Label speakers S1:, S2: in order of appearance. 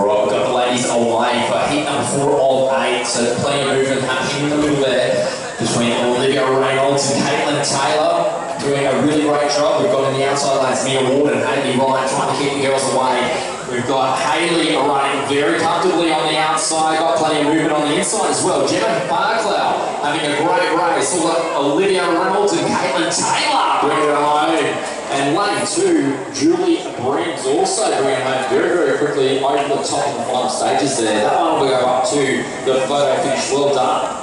S1: Alright, we've got the ladies away for heat number 4 of 8, so plenty of movement happening in the middle there between Olivia Reynolds and Caitlin Taylor, doing a really great job. We've got in the outside lanes Mia Ward and Hayley Ryan trying to keep the girls away. We've got Hayley running very comfortably on the outside, got plenty of movement on the inside as well. Gemma Barclough having a great race. We've got Olivia Reynolds and Caitlin Taylor bringing it home. And lane 2, Julie Briggs also bringing it home very, very quickly over the top of the final stages there. That one will go up to the photo finish. Well done.